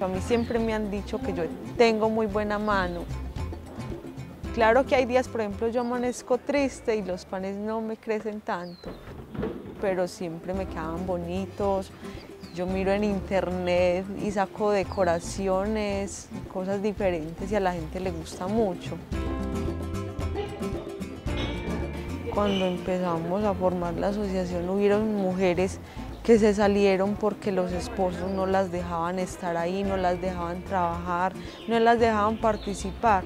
mí siempre me han dicho que yo tengo muy buena mano. Claro que hay días, por ejemplo, yo amanezco triste y los panes no me crecen tanto, pero siempre me quedan bonitos. Yo miro en internet y saco decoraciones, cosas diferentes y a la gente le gusta mucho. Cuando empezamos a formar la asociación hubieron mujeres que se salieron porque los esposos no las dejaban estar ahí, no las dejaban trabajar, no las dejaban participar.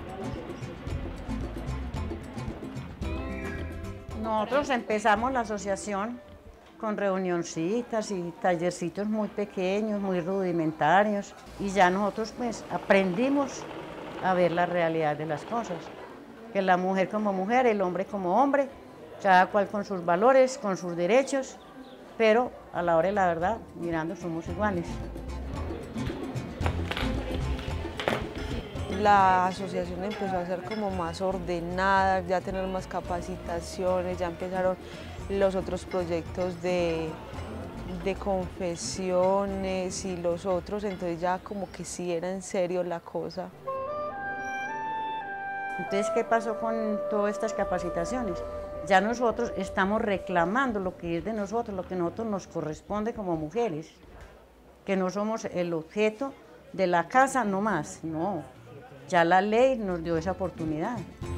Nosotros empezamos la asociación con reunioncitas y tallercitos muy pequeños, muy rudimentarios, y ya nosotros pues aprendimos a ver la realidad de las cosas, que la mujer como mujer, el hombre como hombre, cada cual con sus valores, con sus derechos, pero a la hora de la verdad, mirando, somos iguales. La asociación empezó a ser como más ordenada, ya tener más capacitaciones, ya empezaron los otros proyectos de confesiones y los otros, entonces ya como que sí era en serio la cosa. Entonces, ¿qué pasó con todas estas capacitaciones? Ya nosotros estamos reclamando lo que es de nosotros, lo que a nosotros nos corresponde como mujeres, que no somos el objeto de la casa no más, no. Ya la ley nos dio esa oportunidad.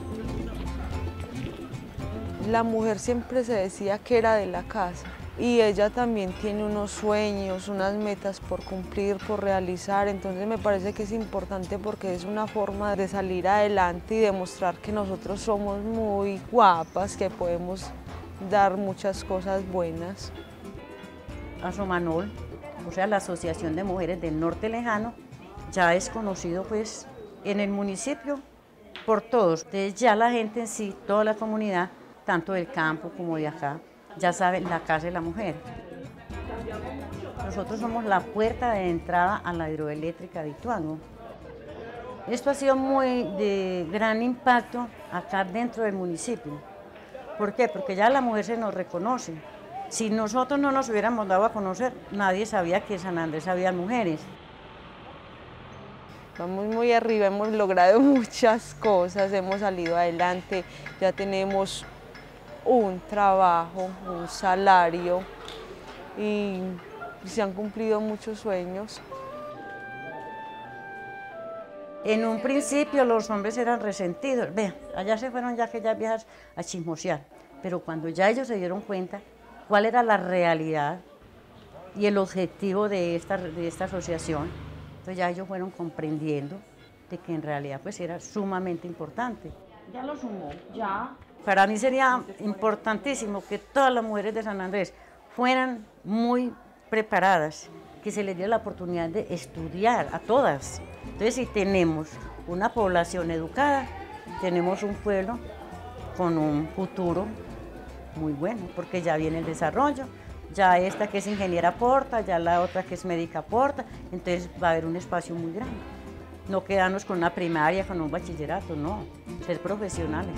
La mujer siempre se decía que era de la casa y ella también tiene unos sueños, unas metas por cumplir, por realizar, entonces me parece que es importante porque es una forma de salir adelante y demostrar que nosotros somos muy guapas, que podemos dar muchas cosas buenas. Asomanol, o sea, la Asociación de Mujeres del Norte Lejano, ya es conocido pues en el municipio por todos. Entonces ya la gente en sí, toda la comunidad, tanto del campo como de acá, ya sabe la Casa de la Mujer. Nosotros somos la puerta de entrada a la hidroeléctrica de Ituango. Esto ha sido muy de gran impacto acá dentro del municipio. ¿Por qué? Porque ya la mujer se nos reconoce. Si nosotros no nos hubiéramos dado a conocer, nadie sabía que en San Andrés había mujeres. Vamos muy arriba, hemos logrado muchas cosas, hemos salido adelante, ya tenemos un trabajo, un salario y se han cumplido muchos sueños. En un principio los hombres eran resentidos, vean, allá se fueron ya aquellas viejas a chismosear, pero cuando ya ellos se dieron cuenta cuál era la realidad y el objetivo de esta asociación, entonces ya ellos fueron comprendiendo de que en realidad pues era sumamente importante. Ya lo sumó, ya. Para mí sería importantísimo que todas las mujeres de San Andrés fueran muy preparadas, que se les diera la oportunidad de estudiar a todas. Entonces, si tenemos una población educada, tenemos un pueblo con un futuro muy bueno, porque ya viene el desarrollo, ya esta que es ingeniera aporta, ya la otra que es médica aporta, entonces va a haber un espacio muy grande. No quedarnos con una primaria, con un bachillerato, no, ser profesionales.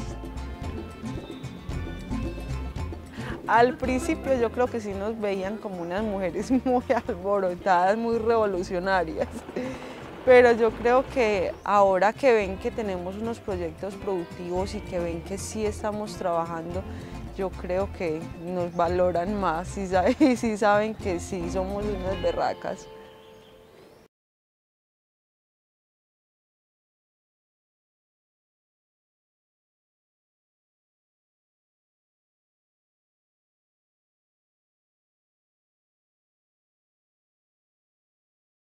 Al principio yo creo que sí nos veían como unas mujeres muy alborotadas, muy revolucionarias, pero yo creo que ahora que ven que tenemos unos proyectos productivos y que ven que sí estamos trabajando, yo creo que nos valoran más y sí saben que sí somos unas berracas.